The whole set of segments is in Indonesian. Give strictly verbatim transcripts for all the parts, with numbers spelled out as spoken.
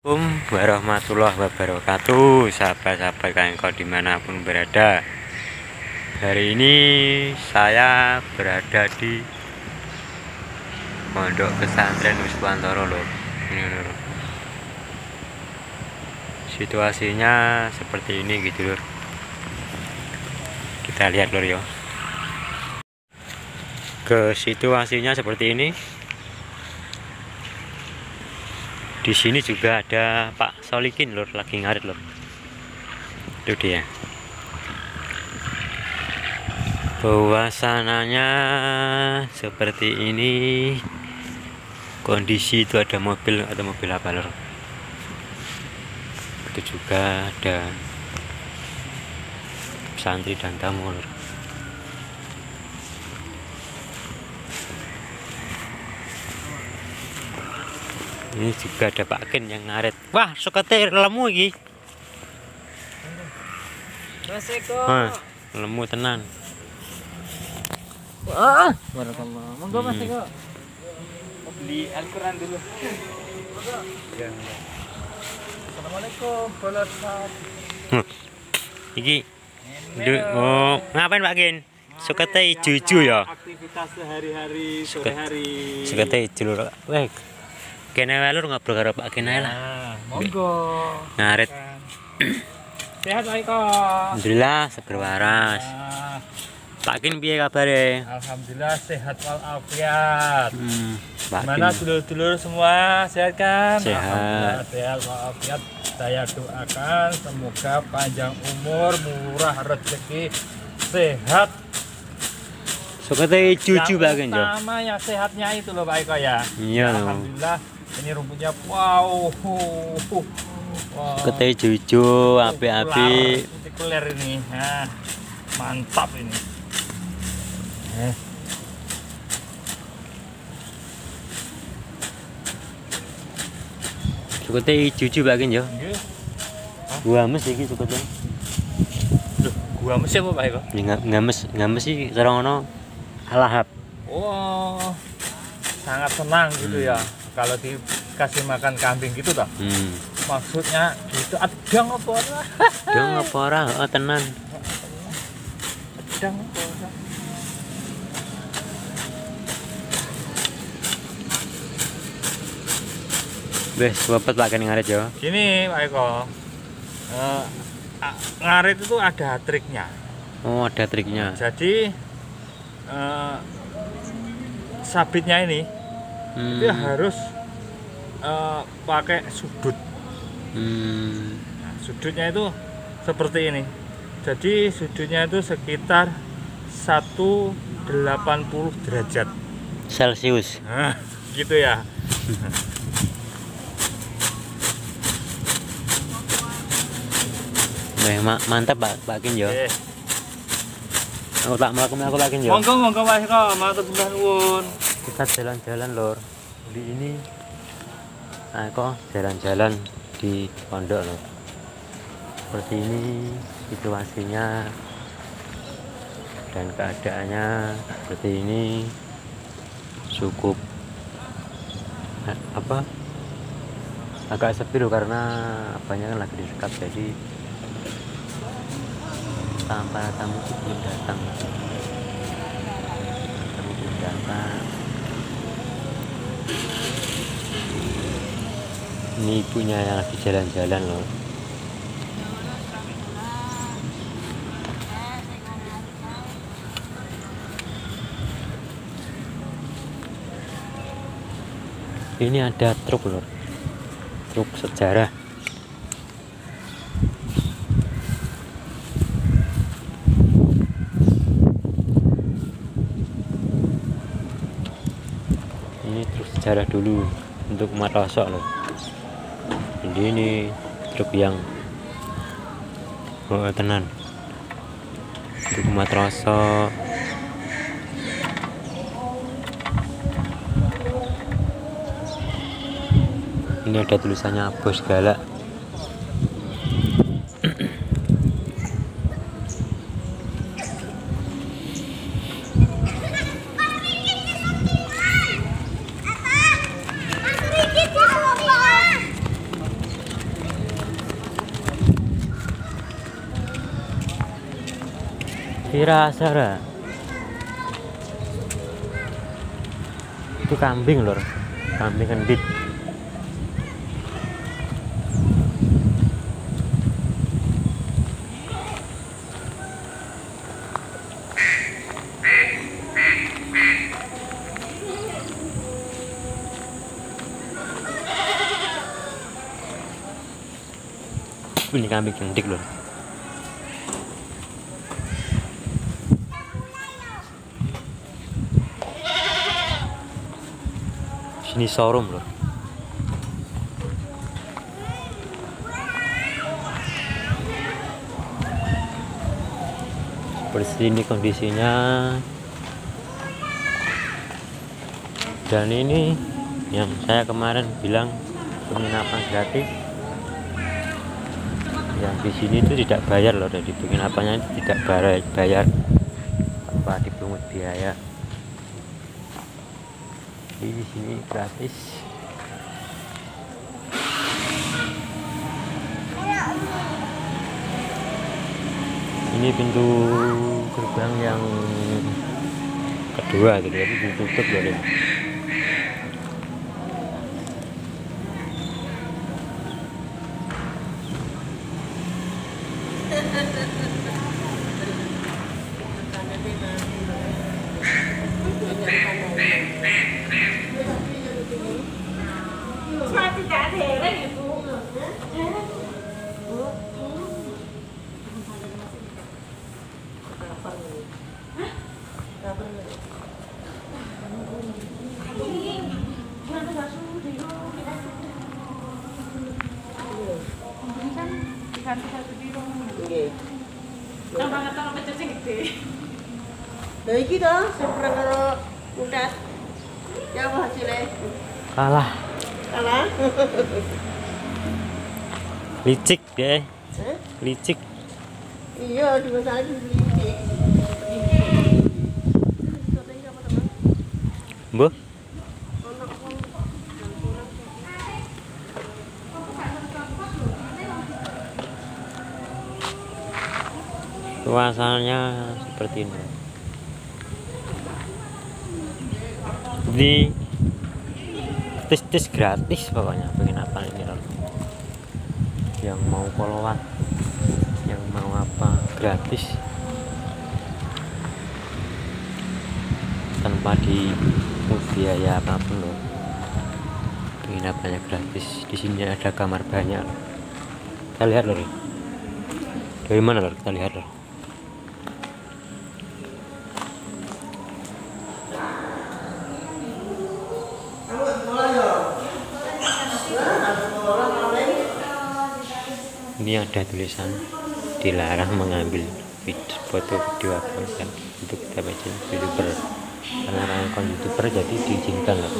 Assalamualaikum warahmatullahi wabarakatuh, sahabat-sahabat kangko dimanapun berada. Hari ini saya berada di Pondok Pesantren Wiswantoro lor. Ini lor. Situasinya seperti ini gitu lor. Kita lihat lor ya. Ke situasinya seperti ini. Di sini juga ada Pak Solikin lor, lagi ngarit lor. Itu dia. Suasananya seperti ini. Kondisi itu ada mobil atau mobil apa lor. Itu juga ada santri dan tamu lor. Ini juga ada Pak Ken yang ngaret. Wah, sukete lemu iki. Mas Eko. Wah, lemu tenan. Wah, barakallah. Monggo Mas Hmm. Eko. Mau beli Al-Qur'an dulu. Ya. Assalamualaikum, Balasat. Hmm. Iki. Du- oh, ngapain Pak Ken? Sukete ijo-ijo ya. Aktivitas sehari-hari sore Suket- hari. Sukete ijo lho. Weh. Kene wae lur ngobrol karo Pak Ken ae lah. Nah, monggo. Ngaret. Sehat Pak Eko. Alhamdulillah seger waras. Nah, Pak Ken piye kabare? alhamdulillah sehat walafiat. Hmm, Pak Gimana Ken. dulur-dulur semua sehat kan? Sehat. Alhamdulillah sehat walafiat. Saya doakan semoga panjang umur, murah rezeki, sehat. Sukete ijo-ijo Pak Ken Yang yo. pertama yang sehatnya itu loh Pak Eko ya. Iya lho. Alhamdulillah ini rumputnya wow. Wow. Sukete ijo-ijo, apik-apik. Putih keler ini. Nah, mantap ini. Eh. Sukete ijo-ijo Pak Ken yo. Nggih. Gua mes iki sukete. Loh, gua mesti apa Pak Eko? Ya nggak ngames, ngames sih cara ngono alahap. Oh, sangat senang gitu ya. Kalau dikasih makan kambing gitu toh. Hmm. Maksudnya gitu adang apa ora? Dong apa ora? Oh, tenan. Adang apa ora? Wes, bapak Pak Ken ngaret yo. Gini Pak Eko. Eh, a- ngarit itu ada triknya. Oh, ada triknya. Jadi eh, sabitnya ini Hmm. itu harus eh, pakai sudut. Hmm. Nah, sudutnya itu seperti ini. Jadi sudutnya itu sekitar seratus delapan puluh derajat. Celcius. Nah, gitu ya. Weh, ma mantap Pak Pak Ken yo. Eh, Aku tak melakukan aku Pak Ken yo. monggo monggo Mas Eko, matur nuwun. Kita jalan-jalan lor. Di ini aku jalan-jalan di pondok lor. Seperti ini situasinya dan keadaannya seperti ini cukup eh, apa agak sepi loh karena apanya kan lagi disekat jadi tanpa tamu itu belum datang tamu belum datang. Ini ibunya yang lagi jalan-jalan loh. Ini ada truk lor, truk sejarah. Ini truk sejarah dulu untuk Matrosok loh. Jadi ini truk yang oh, tenan truk Matrosok. Ini ada tulisannya Bos Galak. dirasa ra. Itu kambing lor, kambing kendit. Ini kambing kendit lor. Ini showroom loh. Seperti ini kondisinya. Dan ini yang saya kemarin bilang penginapan gratis. Yang di sini itu tidak bayar loh, dari penginapannya tidak bayar apa dipungut biaya. Di sini gratis. Ini pintu gerbang yang kedua gitu, tapi ditutup loh. Lha iki to sing perang karo Untas. Ya apa hasilnya? Kalah. Kalah. Licik deh. Hah? Licik. Iya, di masalah di licik. Bu. Suasananya seperti ini. Jadi tes-tes gratis pokoknya penginapan ini loh. Yang mau kolowat, yang mau apa gratis, tanpa dipungut biaya apapun loh. Penginapannya gratis. Di sini ada kamar banyak. Kita lihat loh. Dari mana loh? Kita lihat loh. Ini ada tulisan dilarang mengambil video, foto video konten untuk kita baca youtuber, karena akun youtuber jadi diizinkan loh.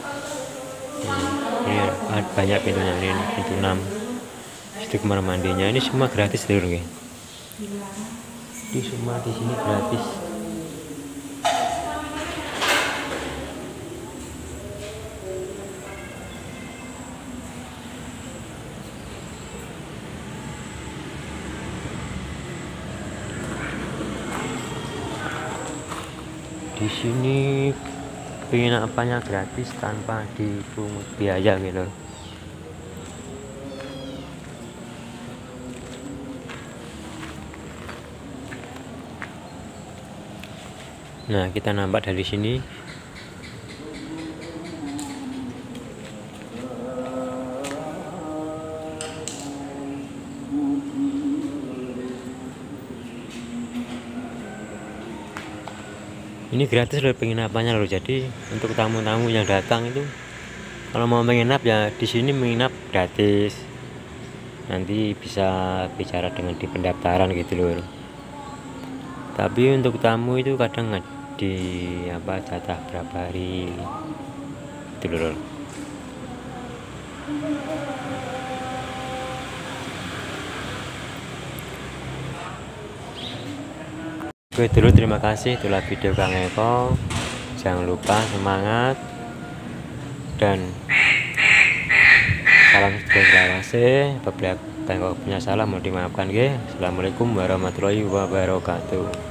Hmm, ini banyak pintunya, ini pintu enam. Itu kamar mandinya, ini semua gratis loh guys. Ini semua di sini gratis. Di sini penginapannya gratis tanpa dipungut biaya gitu. Nah, kita nampak dari sini. Ini gratis loh penginapannya loh. Jadi untuk tamu-tamu yang datang itu kalau mau menginap ya di sini menginap gratis. Nanti bisa bicara dengan di pendaftaran gitu loh. Tapi untuk tamu itu kadang di apa jatah berapa hari itu loh. Oke dulu, terima kasih, itulah video Kang Eko. Jangan lupa semangat dan salam sukses. Apabila Kang Eko punya salah mau dimaafkan. Assalamualaikum warahmatullahi wabarakatuh.